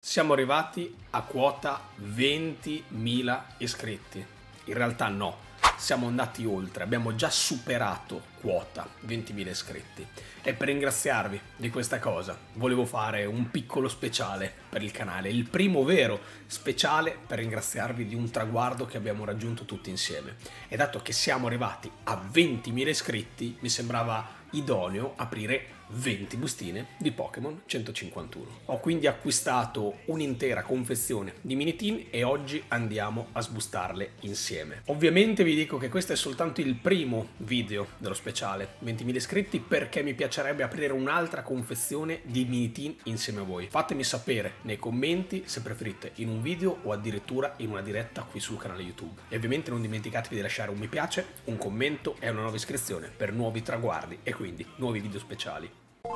Siamo arrivati a quota 20.000 iscritti. In realtà no, siamo andati oltre, abbiamo già superato quota 20.000 iscritti. E per ringraziarvi di questa cosa volevo fare un piccolo speciale per il canale, il primo vero speciale per ringraziarvi di un traguardo che abbiamo raggiunto tutti insieme. E dato che siamo arrivati a 20.000 iscritti, mi sembrava idoneo aprire 20 bustine di Pokémon 151. Ho quindi acquistato un'intera confezione di Minitin e oggi andiamo a sbustarle insieme. Ovviamente vi dico che questo è soltanto il primo video dello speciale 20.000 iscritti, perché mi piacerebbe aprire un'altra confezione di Minitin insieme a voi. Fatemi sapere nei commenti se preferite in un video o addirittura in una diretta qui sul canale YouTube. E ovviamente non dimenticatevi di lasciare un mi piace, un commento e una nuova iscrizione per nuovi traguardi e quindi nuovi video speciali.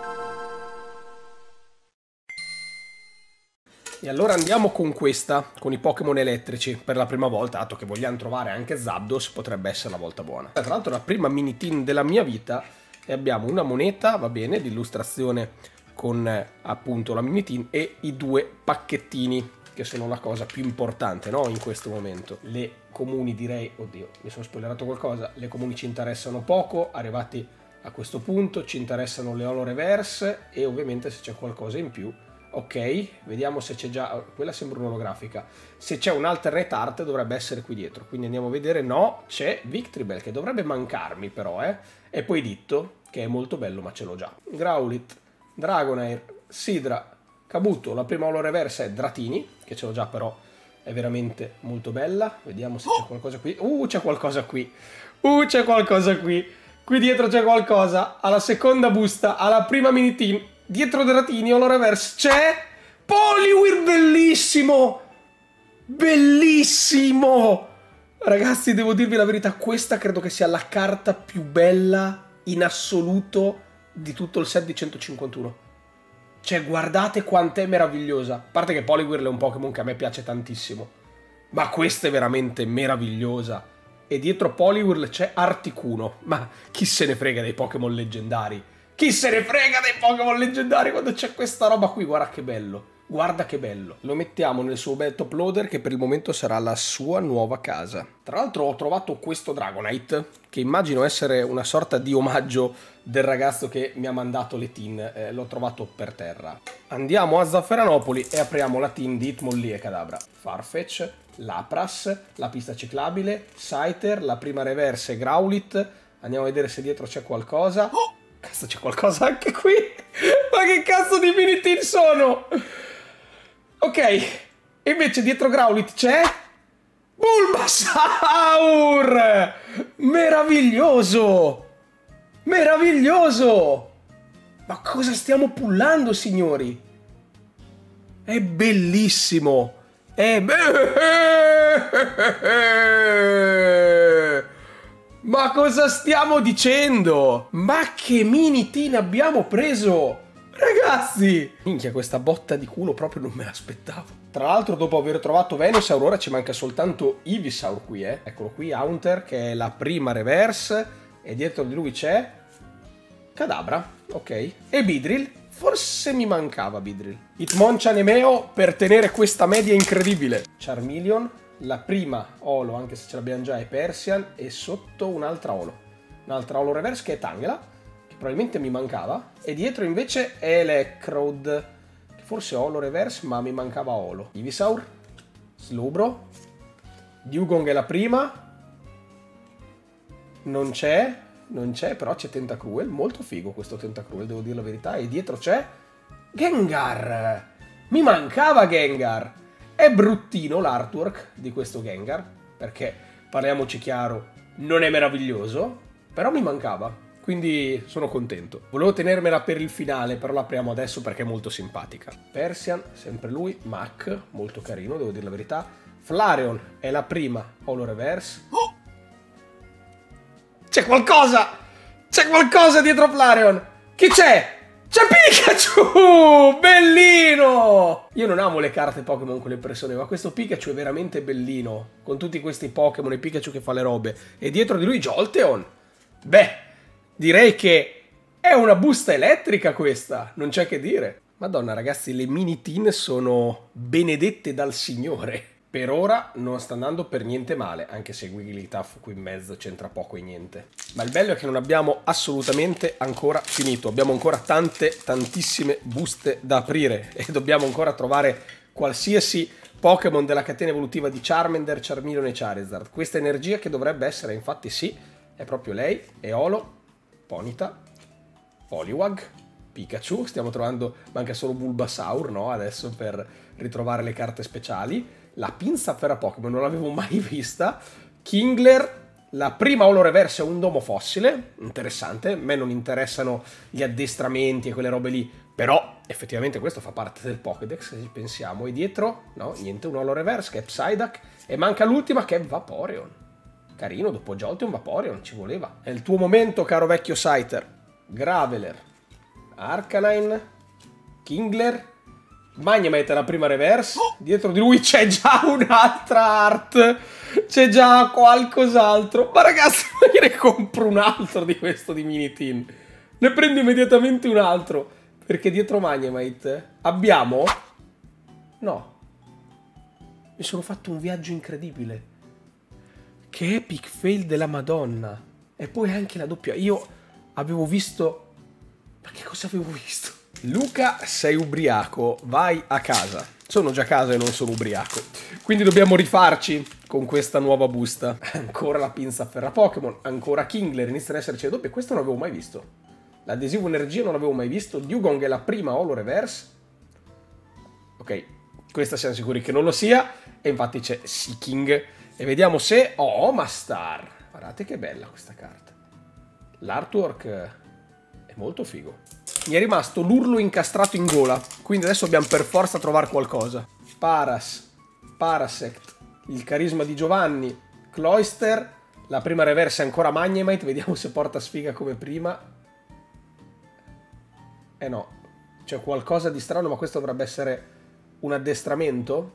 E allora andiamo con questa, con i Pokémon elettrici, per la prima volta, dato che vogliamo trovare anche Zapdos, potrebbe essere la volta buona. Tra l'altro la prima Minitin della mia vita, e abbiamo una moneta, va bene, di illustrazione con appunto la Minitin e i due pacchettini, che sono la cosa più importante, no, in questo momento. Le comuni direi, oddio, mi sono spoilerato qualcosa, le comuni ci interessano poco, arrivati a questo punto ci interessano le holo reverse e ovviamente se c'è qualcosa in più. Ok, vediamo se c'è già, quella sembra un'olografica, se c'è un alternate art dovrebbe essere qui dietro, quindi andiamo a vedere. No, c'è Victreebel che dovrebbe mancarmi però, e poi Ditto, che è molto bello ma ce l'ho già. Growlithe, Dragonair, Sidra, Kabuto, la prima holo reverse è Dratini, che ce l'ho già però è veramente molto bella. Vediamo se c'è qualcosa qui. C'è qualcosa qui, c'è qualcosa qui. Qui dietro c'è qualcosa, alla seconda busta, alla prima Minitin, dietro Dratini, holo reverse, c'è Poliwhirl, bellissimo! Bellissimo! Ragazzi, devo dirvi la verità, questa credo che sia la carta più bella in assoluto di tutto il set di 151. Cioè, guardate quant'è meravigliosa. A parte che Poliwhirl è un Pokémon che a me piace tantissimo, ma questa è veramente meravigliosa. E dietro Poliwhirl c'è Articuno. Ma chi se ne frega dei Pokémon leggendari? Chi se ne frega dei Pokémon leggendari quando c'è questa roba qui? Guarda che bello. Guarda che bello. Lo mettiamo nel suo bel top loader, che per il momento sarà la sua nuova casa. Tra l'altro ho trovato questo Dragonite, che immagino essere una sorta di omaggio del ragazzo che mi ha mandato le tin. L'ho trovato per terra. Andiamo a Zafferanopoli e apriamo la tin di Hitmonlee e Kadabra. Farfetch, Lapras, la pista ciclabile, Scyther, la prima reverse Growlithe. Andiamo a vedere se dietro c'è qualcosa. Cazzo, c'è qualcosa anche qui. Ma che cazzo di Minitin sono? Ok, invece dietro Growlithe c'è Bulbasaur! Meraviglioso! Meraviglioso! Ma cosa stiamo pullando, signori? È bellissimo! Ma cosa stiamo dicendo? Ma che Minitin abbiamo preso? Ragazzi! Minchia, questa botta di culo proprio non me l'aspettavo. Tra l'altro, dopo aver trovato Venusaur, ora ci manca soltanto Ivysaur qui, Eccolo qui, Haunter, che è la prima reverse. E dietro di lui c'è Kadabra, ok. E Beedrill. Forse mi mancava Beedrill. Hitmonchan per tenere questa media incredibile. Charmeleon, la prima holo, anche se ce l'abbiamo già, è Persian. E sotto un'altra holo. Un'altra holo reverse che è Tangela, che probabilmente mi mancava. E dietro invece è Electrode, che forse holo reverse, ma mi mancava holo. Ivysaur, Slowbro, Dewgong è la prima. Non c'è, però c'è Tentacruel, molto figo questo Tentacruel, devo dire la verità. E dietro c'è Gengar, mi mancava Gengar. È bruttino l'artwork di questo Gengar, perché, parliamoci chiaro, non è meraviglioso, però mi mancava, quindi sono contento. Volevo tenermela per il finale, però l'apriamo adesso perché è molto simpatica. Persian, sempre lui, Mach, molto carino, devo dire la verità. Flareon è la prima holo reverse. C'è qualcosa! C'è qualcosa dietro Flareon! Chi c'è? C'è Pikachu! Bellino! Io non amo le carte Pokémon con le persone, ma questo Pikachu è veramente bellino. Con tutti questi Pokémon e Pikachu che fa le robe. E dietro di lui Jolteon. Beh, direi che è una busta elettrica questa, non c'è che dire. Madonna ragazzi, le mini tin sono benedette dal Signore. Per ora non sta andando per niente male, anche se Wigglytuff qui in mezzo c'entra poco e niente. Ma il bello è che non abbiamo assolutamente ancora finito. Abbiamo ancora tantissime buste da aprire e dobbiamo ancora trovare qualsiasi Pokémon della catena evolutiva di Charmander, Charmeleon e Charizard. Questa energia che dovrebbe essere, infatti sì, è proprio lei, Eolo, Ponyta, Poliwag, Pikachu. Stiamo trovando, manca solo Bulbasaur, no? Adesso per ritrovare le carte speciali. La pinza per Pokémon non l'avevo mai vista. Kingler, la prima Holo Reverse è un domo fossile, interessante. A me non interessano gli addestramenti e quelle robe lì, però effettivamente questo fa parte del Pokédex, se ci pensiamo. E dietro, no, niente, un Holo Reverse che è Psyduck, e manca l'ultima che è Vaporeon. Carino, dopo Jolteon Vaporeon, ci voleva. È il tuo momento, caro vecchio Scyther. Graveler, Arcanine, Kingler, Magnemite è la prima reverse. Dietro di lui c'è già un'altra art. C'è già qualcos'altro. Ma ragazzi, ma io ne compro un altro di questo di Minitin. Ne prendo immediatamente un altro. Perché dietro Magnemite abbiamo... No. Mi sono fatto un viaggio incredibile. Che epic fail della Madonna. E poi anche la doppia. Io avevo visto... Ma che cosa avevo visto? Luca, sei ubriaco, vai a casa. Sono già a casa e non sono ubriaco. Quindi dobbiamo rifarci con questa nuova busta. Ancora la pinza afferra Pokémon, ancora Kingler, iniziano ad esserci le doppie. Questo non l'avevo mai visto. L'adesivo energia non l'avevo mai visto. Dugong è la prima Holo Reverse. Ok, questa siamo sicuri che non lo sia. E infatti c'è Seeking. E vediamo se... Oh, Omastar. Guardate che bella questa carta. L'artwork è molto figo. Mi è rimasto l'urlo incastrato in gola, quindi adesso dobbiamo per forza trovare qualcosa. Paras, Parasect, il carisma di Giovanni, Cloyster, la prima reverse è ancora Magnemite, vediamo se porta sfiga come prima. Eh no, c'è qualcosa di strano, ma questo dovrebbe essere un addestramento.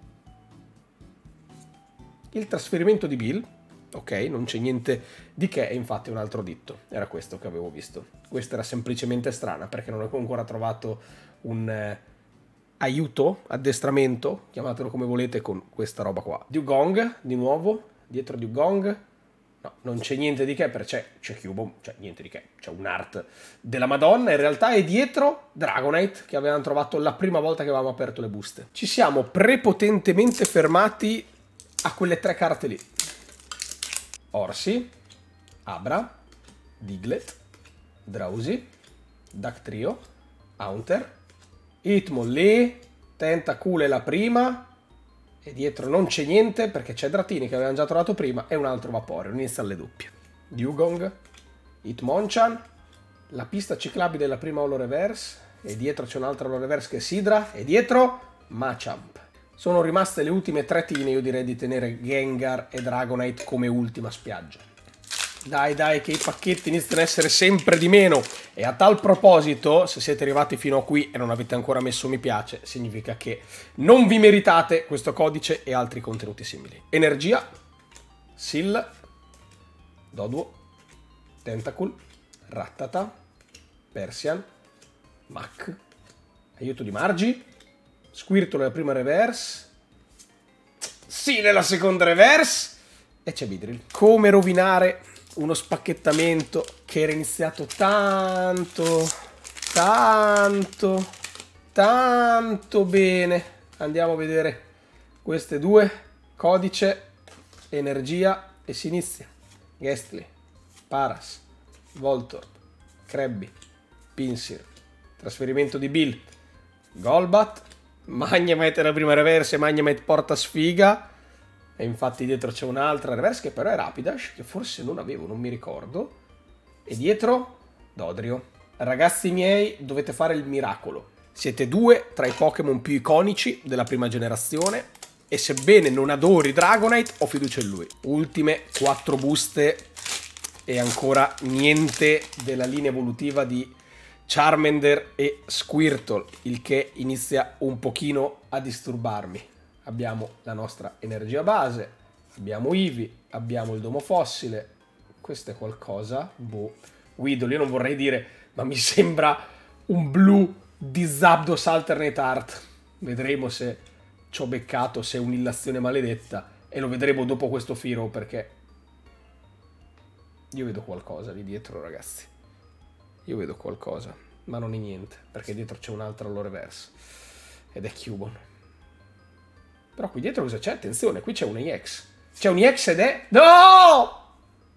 Il trasferimento di Bill. Ok, non c'è niente di che, e infatti un altro ditto. Era questo che avevo visto. Questa era semplicemente strana, perché non ho ancora trovato un aiuto, addestramento, chiamatelo come volete, con questa roba qua. Dugong, di nuovo, dietro Dugong. No, non c'è niente di che, perché c'è Cubone, cioè niente di che. C'è un'art della Madonna, in realtà, e dietro Dragonite, che avevamo trovato la prima volta che avevamo aperto le buste. Ci siamo prepotentemente fermati a quelle tre carte lì. Orsi, Abra, Diglett, Drowsy, Dugtrio, Haunter, Hitmonlee, Tentacool è la prima, e dietro non c'è niente perché c'è Dratini che avevamo già trovato prima e un altro Vaporeon, inizia alle doppie. Dugong, Hitmonchan, la pista ciclabile della prima Holo Reverse, e dietro c'è un'altra Holo Reverse che è Sidra, e dietro Machamp. Sono rimaste le ultime tre tine, io direi di tenere Gengar e Dragonite come ultima spiaggia. Dai, dai, che i pacchetti iniziano ad essere sempre di meno. E a tal proposito, se siete arrivati fino a qui e non avete ancora messo mi piace, significa che non vi meritate questo codice e altri contenuti simili. Energia, Sill, Doduo, Tentacool, Rattata, Persian, Mach, aiuto di Margi, Squirtle nella prima reverse, sì nella seconda reverse, e c'è Beedrill. Come rovinare uno spacchettamento che era iniziato tanto bene. Andiamo a vedere queste due, codice, energia, e si inizia. Gastly, Paras, Voltorb, Krabby, Pinsir, trasferimento di Bill, Golbat, Magnemite la prima reverse, Magnemite porta sfiga, e infatti dietro c'è un'altra reverse che però è Rapidash, che forse non avevo, non mi ricordo, e dietro Dodrio. Ragazzi miei, dovete fare il miracolo. Siete due tra i Pokémon più iconici della prima generazione, e sebbene non adori Dragonite, ho fiducia in lui. Ultime 4 buste e ancora niente della linea evolutiva di Charmander e Squirtle, il che inizia un pochino a disturbarmi. Abbiamo la nostra energia base, abbiamo Eevee, abbiamo il domo fossile. Questo è qualcosa? Boh. Weedle, io non vorrei dire, ma mi sembra un blu di Zapdos Alternate Art. Vedremo se ci ho beccato, se è un'illazione maledetta. E lo vedremo dopo questo Firo, perché io vedo qualcosa lì dietro, ragazzi. Io vedo qualcosa, ma non è niente, perché dietro c'è un'altra Aloreverse. Ed è Cubone. Però qui dietro cosa c'è? Attenzione, qui c'è un EX. C'è un EX ed è... No!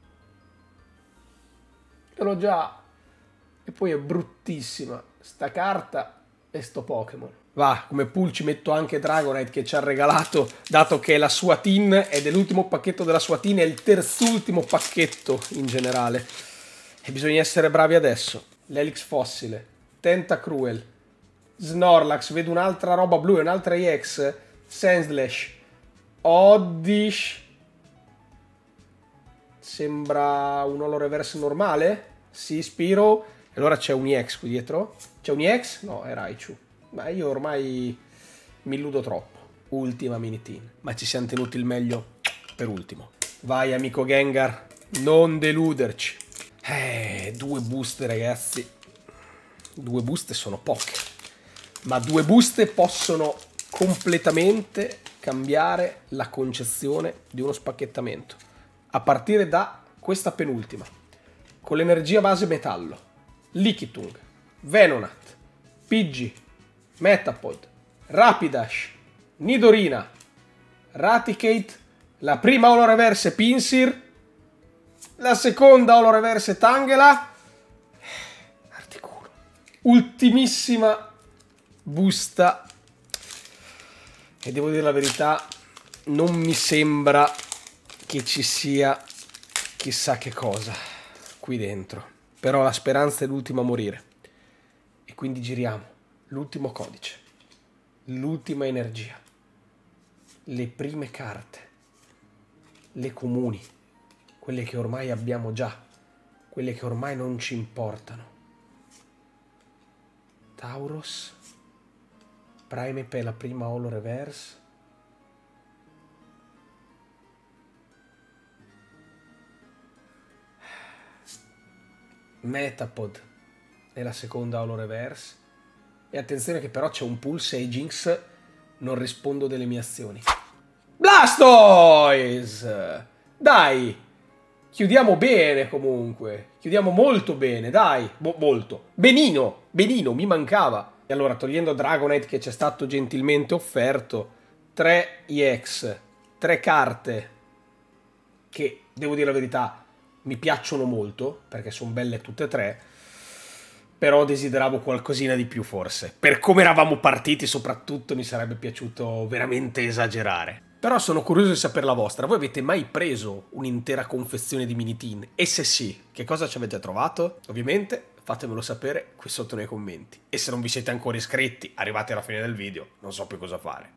Io l'ho già... E poi è bruttissima sta carta e sto Pokémon. Va, come pool ci metto anche Dragonite che ci ha regalato, dato che è la sua tin ed è l'ultimo pacchetto della sua tin, è il terzultimo pacchetto in generale. E bisogna essere bravi adesso. L'Helix Fossile, Tentacruel, Snorlax, vedo un'altra roba blu e un'altra EX, Sandslash, Oddish, sembra un Holo Reverse normale, sì, Spiro, e allora c'è un EX qui dietro, c'è un EX? No, è Raichu, ma io ormai mi illudo troppo. Ultima Minitin, ma ci siamo tenuti il meglio per ultimo. Vai amico Gengar, non deluderci. 2 buste ragazzi, 2 buste sono poche, ma 2 buste possono completamente cambiare la concezione di uno spacchettamento, a partire da questa penultima, con l'energia base metallo, Lickitung, Venonat, Pidgey, Metapod, Rapidash, Nidorina, Raticate, la prima Holo Reverse Pinsir, la seconda Holo Reverse Tangela, Articuno, ultimissima busta. E devo dire la verità, non mi sembra che ci sia chissà che cosa qui dentro. Però la speranza è l'ultima a morire. E quindi giriamo l'ultimo codice, l'ultima energia, le prime carte, le comuni, quelle che ormai abbiamo già, quelle che ormai non ci importano. Tauros, Primeape è la prima Holo Reverse. Metapod è la seconda Holo Reverse. E attenzione che però c'è un Pulse e Jinx non rispondo delle mie azioni. Blastoise! Dai! Chiudiamo bene comunque. Chiudiamo molto bene, dai. Molto. Benino, benino, mi mancava. E allora, togliendo Dragonite che ci è stato gentilmente offerto, 3 EX, 3 carte che, devo dire la verità, mi piacciono molto, perché sono belle tutte e 3, però desideravo qualcosina di più forse. Per come eravamo partiti soprattutto mi sarebbe piaciuto veramente esagerare. Però sono curioso di sapere la vostra. Voi avete mai preso un'intera confezione di Minitin? E se sì, che cosa ci avete trovato? Ovviamente fatemelo sapere qui sotto nei commenti. E se non vi siete ancora iscritti, arrivate alla fine del video, non so più cosa fare.